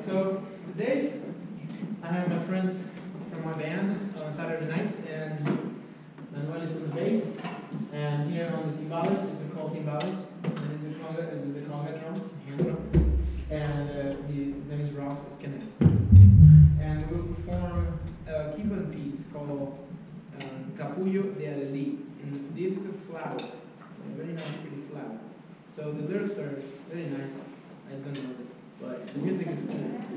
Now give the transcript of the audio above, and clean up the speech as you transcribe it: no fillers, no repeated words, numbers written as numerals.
So today I have my friends from my band on Saturday night, and Manuel is on the bass, and here on the timbales is a called timbales, and this is a conga drum, hand drum, and his name is Ralph Escanes. And we'll perform a keyboard piece called Capullo de Alelí. And this is a flower, a very nice, pretty flower. So the lyrics are very nice. I don't know it, but the music is cool.